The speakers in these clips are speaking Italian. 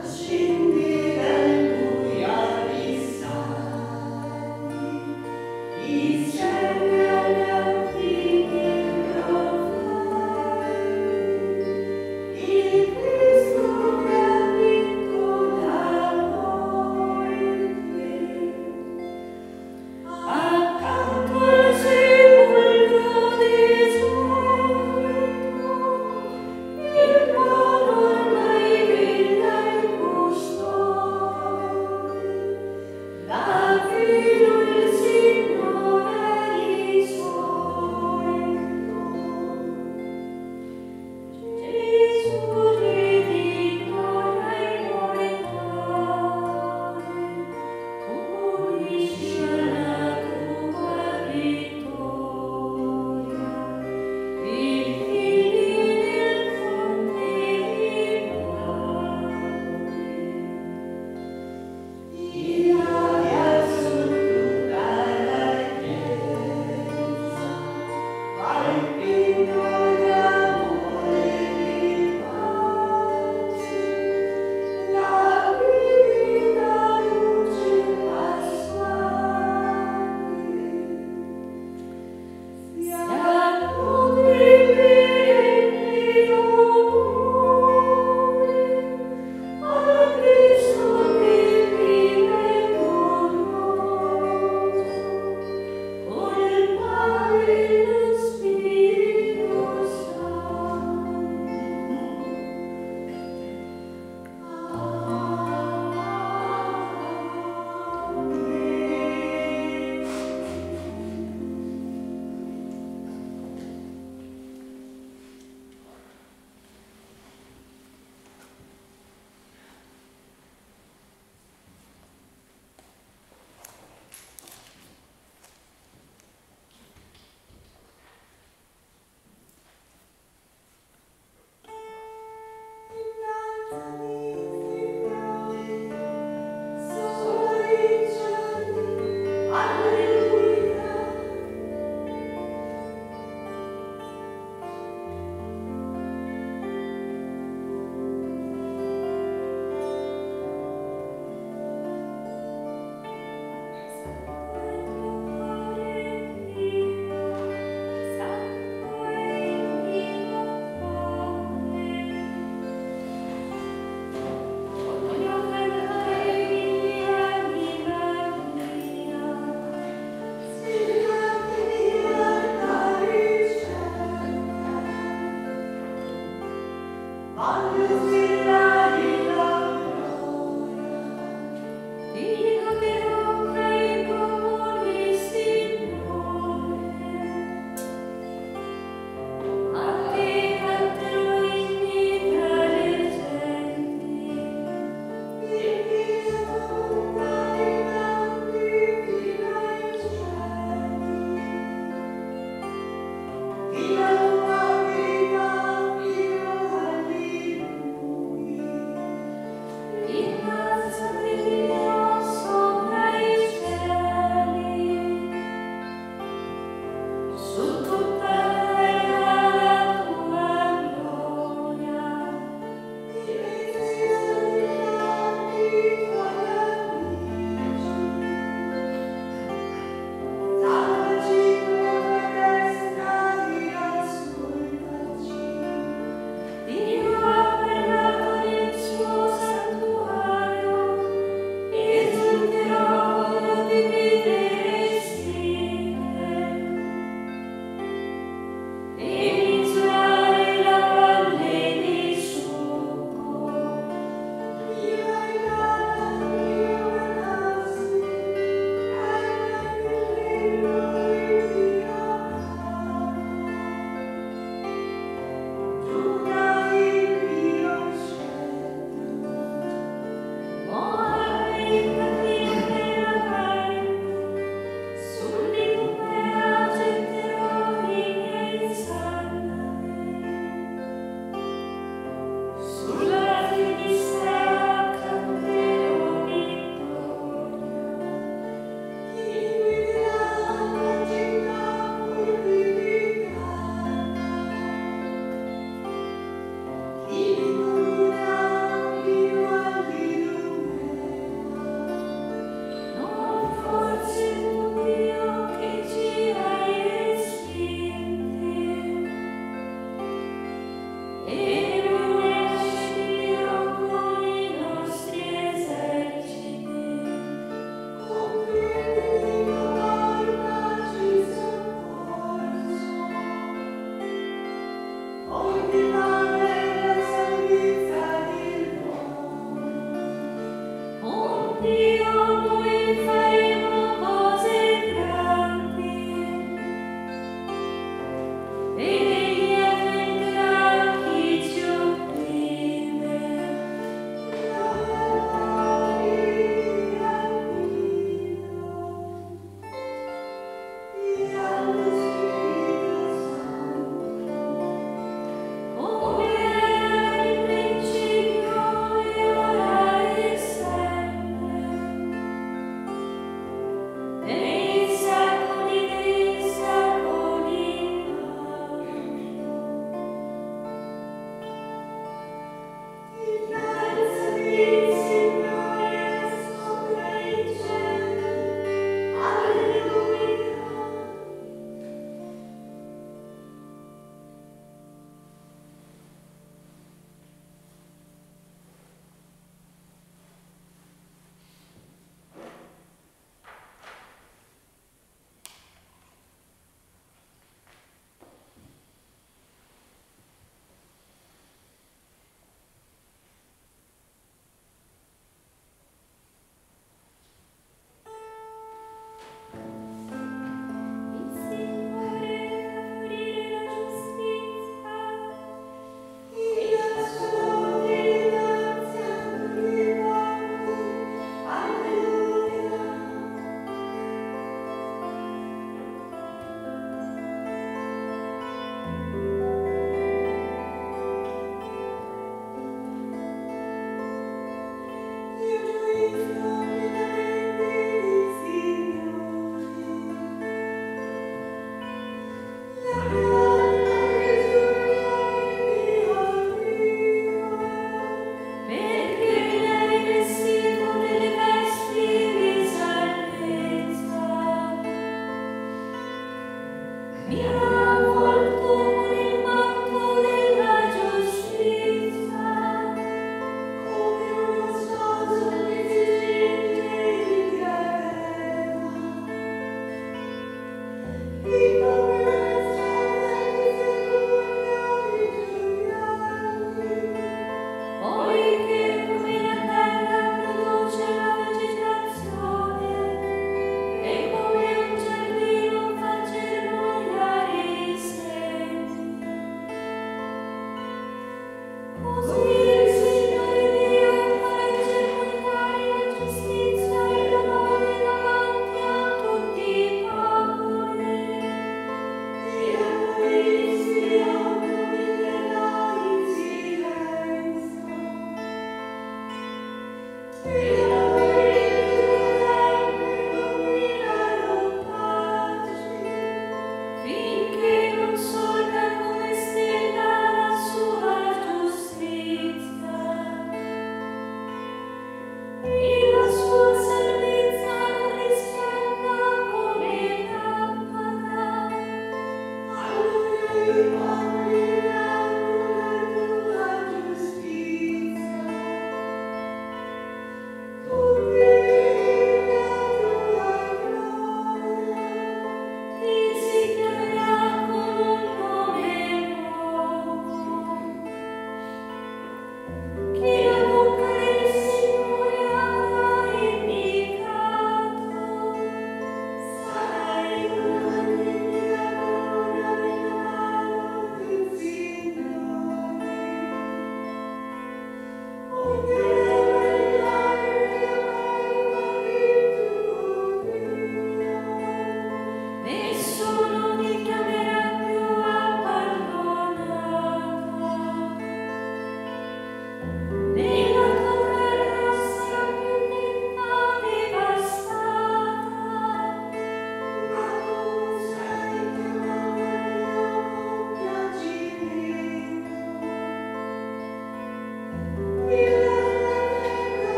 Accanto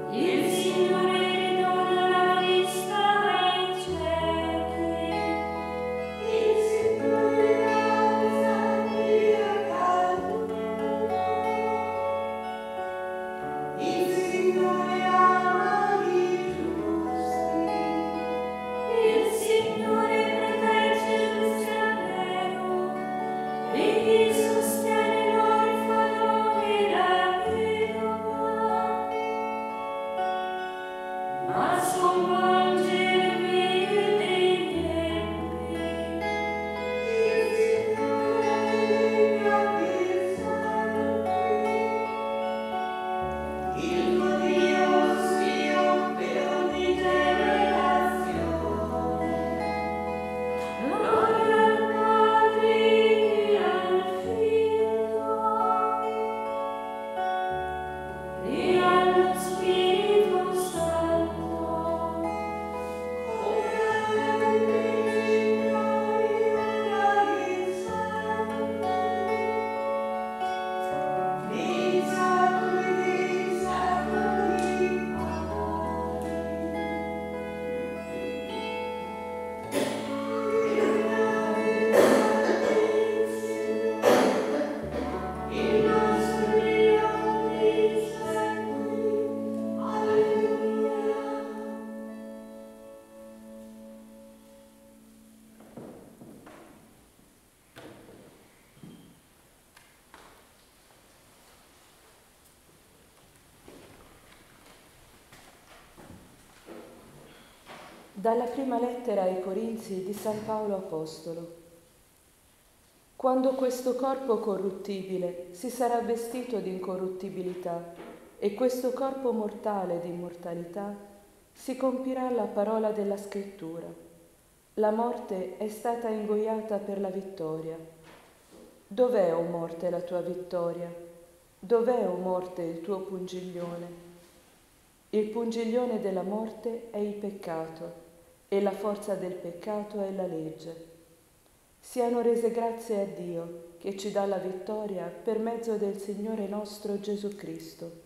Dalla prima lettera ai Corinzi di San Paolo Apostolo. Quando questo corpo corruttibile si sarà vestito di incorruttibilità e questo corpo mortale di immortalità, si compirà la parola della Scrittura. La morte è stata ingoiata per la vittoria. Dov'è, o morte, la tua vittoria? Dov'è, o morte, il tuo pungiglione? Il pungiglione della morte è il peccato e la forza del peccato è la legge. Siano rese grazie a Dio che ci dà la vittoria per mezzo del Signore nostro Gesù Cristo.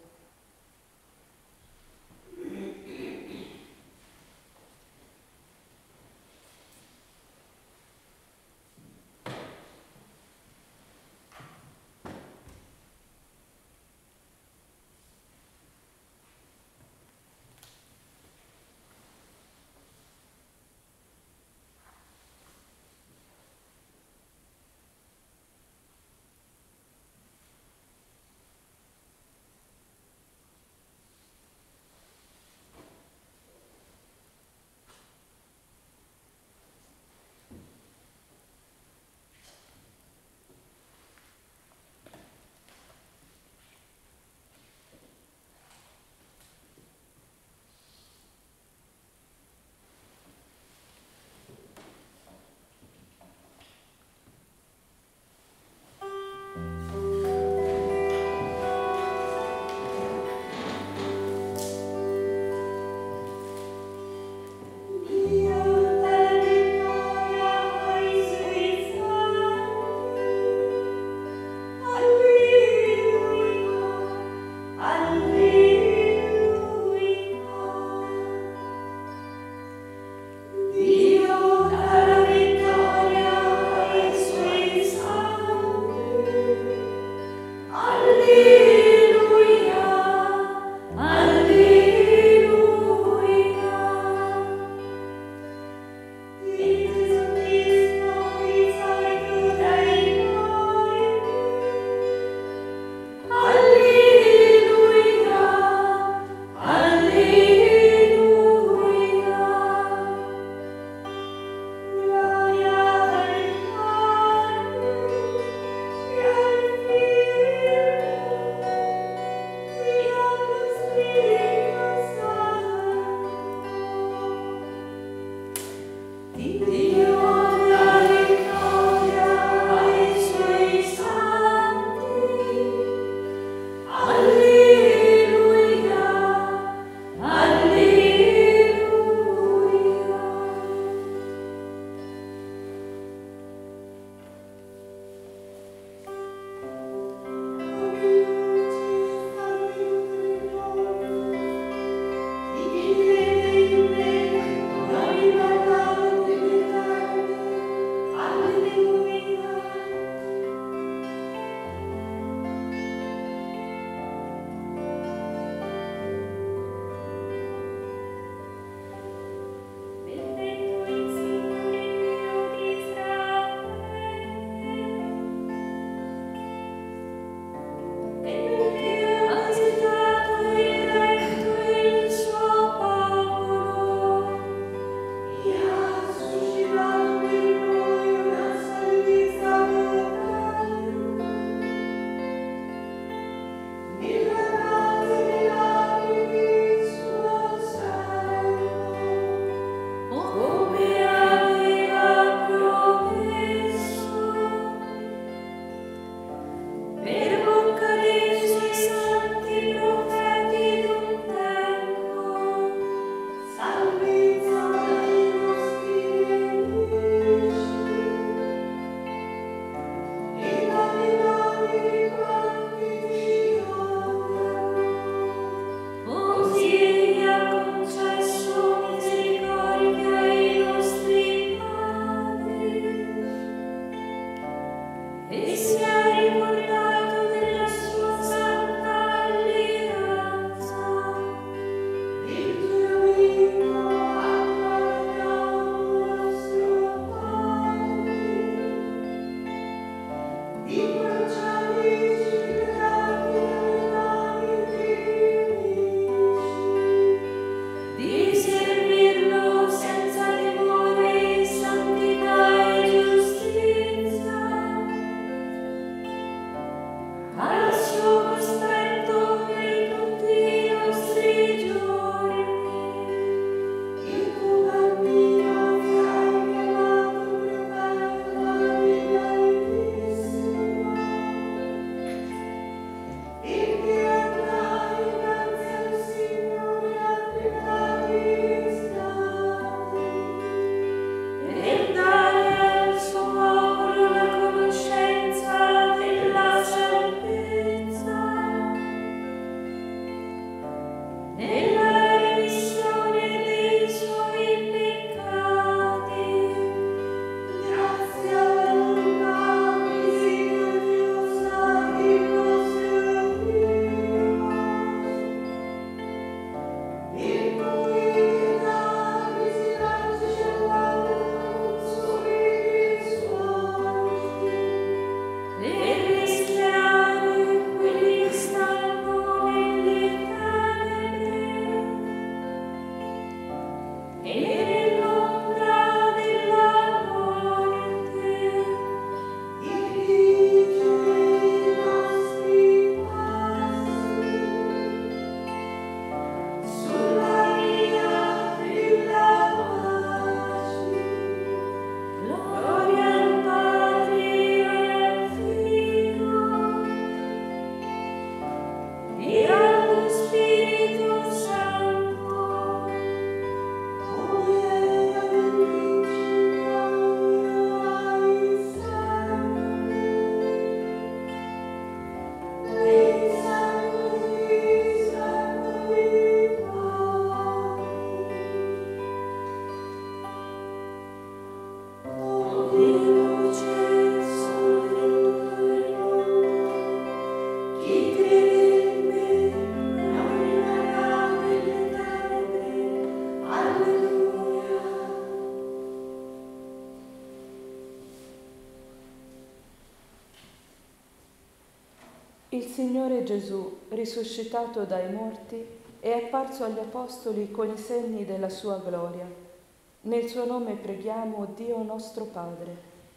Il Signore Gesù, risuscitato dai morti, è apparso agli Apostoli con i segni della sua gloria. Nel suo nome preghiamo, Dio nostro Padre.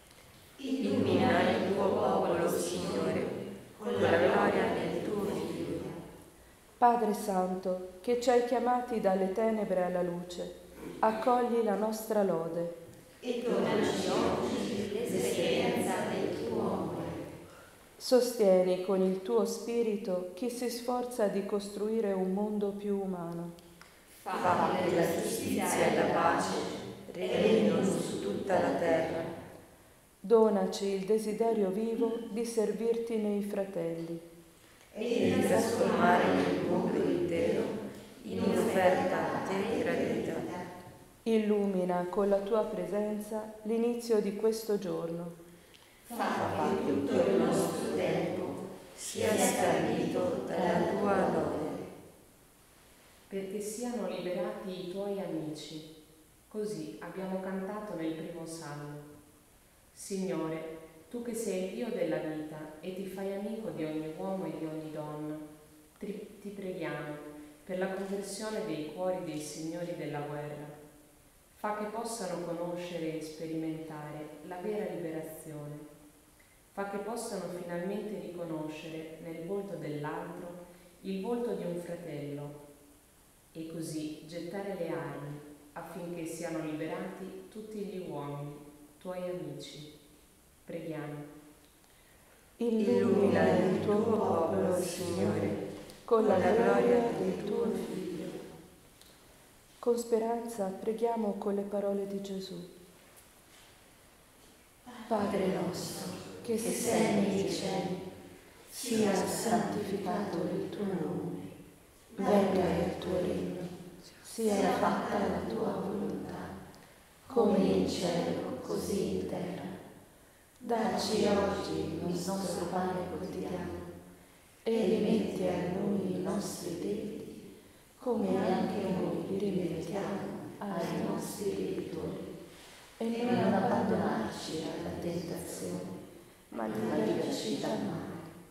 Illumina il tuo popolo, Signore, con la gloria del tuo Figlio. Padre Santo, che ci hai chiamati dalle tenebre alla luce, accogli la nostra lode. E donaci oggi l'esperienza del tuo amore. Sostieni con il tuo spirito chi si sforza di costruire un mondo più umano. Fa che la giustizia e la pace regnino su tutta la terra. Donaci il desiderio vivo di servirti nei fratelli. E di trasformare il mondo intero in un'offerta a te gradita. Illumina con la tua presenza l'inizio di questo giorno. Fa che tutto il nostro tempo sia scandito dalla tua lode. Perché siano liberati i tuoi amici. Così abbiamo cantato nel primo salmo. Signore, tu che sei Dio della vita e ti fai amico di ogni uomo e di ogni donna, ti preghiamo per la conversione dei cuori dei signori della guerra. Fa che possano conoscere e sperimentare la vera liberazione. Fa che possano finalmente riconoscere nel volto dell'altro il volto di un fratello e così gettare le armi affinché siano liberati tutti gli uomini, tuoi amici. Preghiamo. Illumina il tuo popolo, Signore, con la gloria del tuo Figlio. Con speranza preghiamo con le parole di Gesù. Padre nostro, che sei nei cieli, sia santificato il tuo nome, venga il tuo regno, sia fatta la tua volontà, come in cielo, così in terra. Dacci oggi il nostro pane quotidiano e rimetti a noi i nostri debiti, come anche noi li rimettiamo ai nostri debitori. E non abbandonarci alla tentazione, ma liberaci dal male.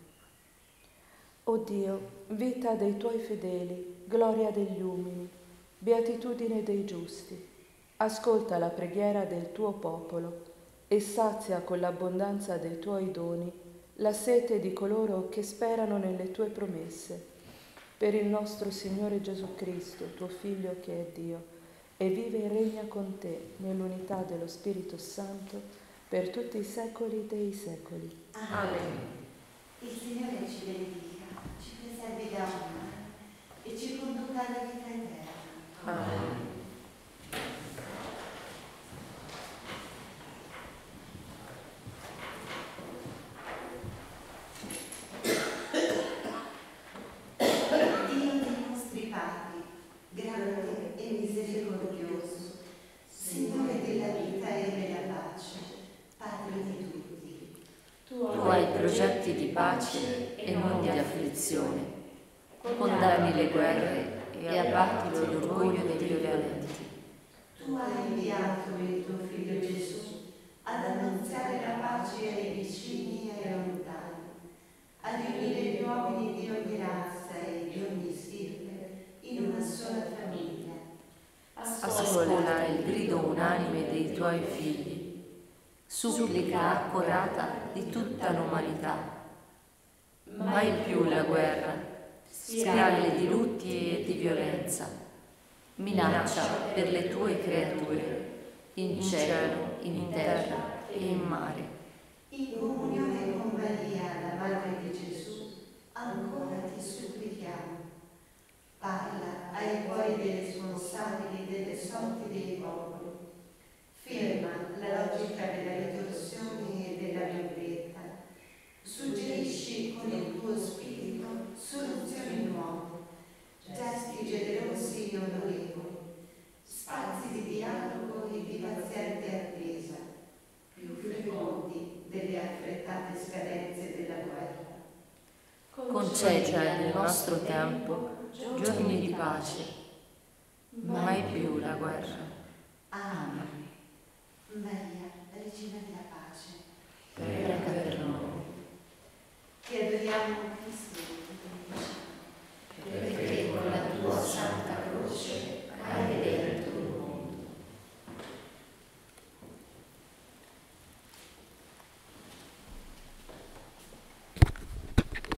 O Dio, vita dei tuoi fedeli, gloria degli umili, beatitudine dei giusti, ascolta la preghiera del tuo popolo e sazia con l'abbondanza dei tuoi doni la sete di coloro che sperano nelle tue promesse. Per il nostro Signore Gesù Cristo, tuo Figlio che è Dio, e vive e regna con te nell'unità dello Spirito Santo per tutti i secoli dei secoli. Amen. Il Signore ci benedica, ci preservi da male e ci conduca alla vita eterna. Amen. Dio dei nostri padri, pace e non di afflizione. Condanni le guerre e abbatti l'orgoglio dei violenti. Tu hai inviato il tuo Figlio Gesù ad annunziare la pace ai vicini e ai lontani, a riunire gli uomini di ogni razza e di ogni stirpe in una sola famiglia. Ascolta il grido unanime dei tuoi figli, supplica accorata di tutta l'umanità. Mai più la guerra, spirale di lutti e di violenza, minaccia per le tue creature, in cielo, in terra e in mare. In comunione con Maria, la Madre di Gesù, ancora ti supplichiamo. Parla ai cuori dei responsabili delle sorti dei popoli. Ferma la logica della ritorsione e della vendetta. Suggerisci con il tuo spirito soluzioni nuove, gesti generosi e onorevoli, spazi di dialogo e di paziente attesa, più fecondi delle affrettate scadenze della guerra. Concedi nel nostro tempo giorni di pace, mai più la guerra. Amen. Maria, Regina della Pace, Prega per noi. che adoriamo Cristo, Perché